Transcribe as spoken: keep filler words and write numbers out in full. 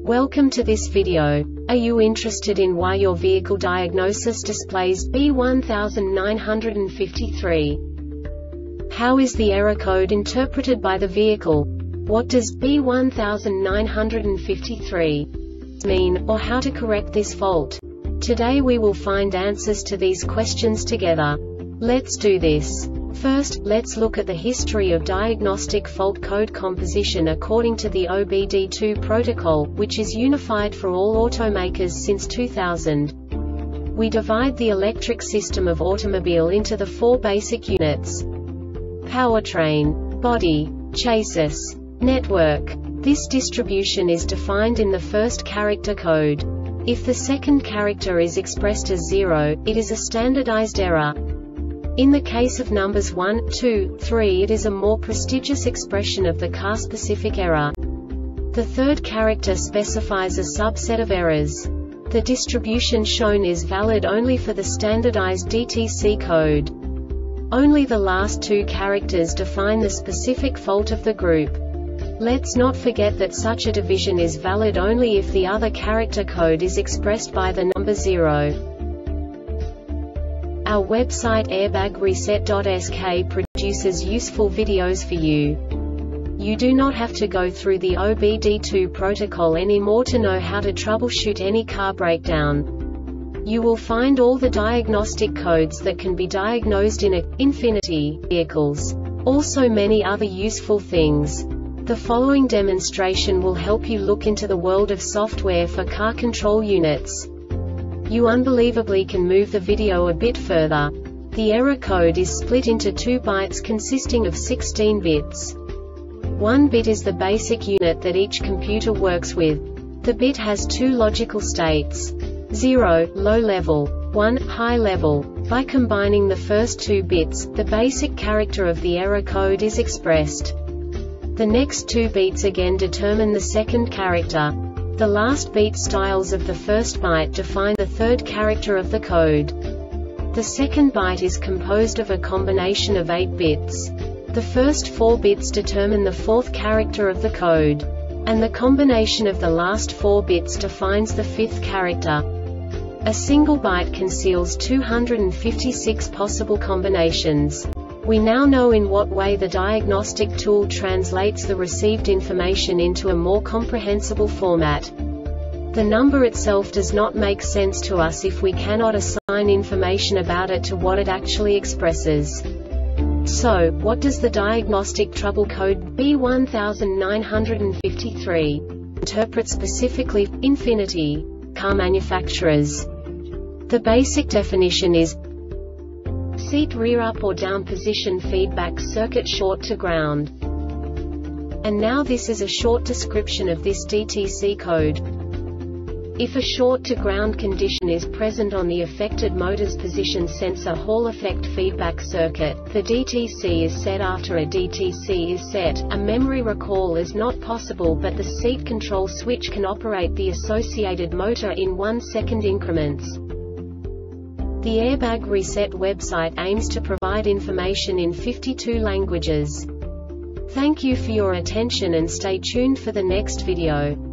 Welcome to this video. Are you interested in why your vehicle diagnosis displays B one nine five three? How is the error code interpreted by the vehicle? What does B one nine five three mean, or how to correct this fault? Today we will find answers to these questions together. Let's do this. First, let's look at the history of diagnostic fault code composition according to the O B D two protocol, which is unified for all automakers since two thousand. We divide the electric system of automobile into the four basic units: powertrain, body, chassis, network. This distribution is defined in the first character code. If the second character is expressed as zero, it is a standardized error. In the case of numbers one, two, three, it is a more prestigious expression of the car-specific error. The third character specifies a subset of errors. The distribution shown is valid only for the standardized D T C code. Only the last two characters define the specific fault of the group. Let's not forget that such a division is valid only if the other character code is expressed by the number zero. Our website airbag reset dot S K produces useful videos for you. You do not have to go through the O B D two protocol anymore to know how to troubleshoot any car breakdown. You will find all the diagnostic codes that can be diagnosed in a Infiniti vehicles. Also many other useful things. The following demonstration will help you look into the world of software for car control units. You unbelievably can move the video a bit further. The error code is split into two bytes consisting of sixteen bits. One bit is the basic unit that each computer works with. The bit has two logical states: zero, low level, one, high level. By combining the first two bits, the basic character of the error code is expressed. The next two beats again determine the second character. The last beat styles of the first byte define the third character of the code. The second byte is composed of a combination of eight bits. The first four bits determine the fourth character of the code. And the combination of the last four bits defines the fifth character. A single byte conceals two hundred fifty-six possible combinations. We now know in what way the diagnostic tool translates the received information into a more comprehensible format. The number itself does not make sense to us if we cannot assign information about it to what it actually expresses. So, what does the diagnostic trouble code B one nine five three interpret specifically for Infiniti car manufacturers? The basic definition is seat rear up or down position feedback circuit short to ground. And now this is a short description of this D T C code. If a short to ground condition is present on the affected motor's position sensor Hall effect feedback circuit, the D T C is set. After a D T C is set, a memory recall is not possible, but the seat control switch can operate the associated motor in one second increments. The Airbag Reset website aims to provide information in fifty-two languages. Thank you for your attention and stay tuned for the next video.